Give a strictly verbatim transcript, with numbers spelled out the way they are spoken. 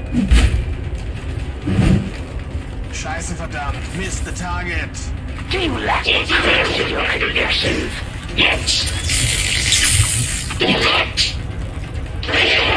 Scheiße, verdammt. Miss the target. Do let it clear your conditions. Yes. Do it.